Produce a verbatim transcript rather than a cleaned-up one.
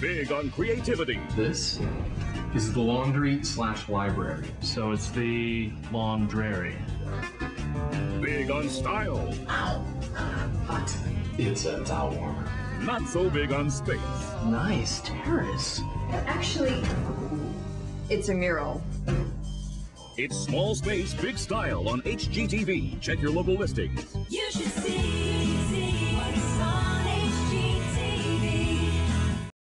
Big on creativity. This is the laundry slash library. So it's the laundry. Big on style. Ow. Hot. It's a towel warmer. Not so big on space. Nice terrace. Actually, it's a mural. It's small space, big style on H G T V. Check your local listings. You should see.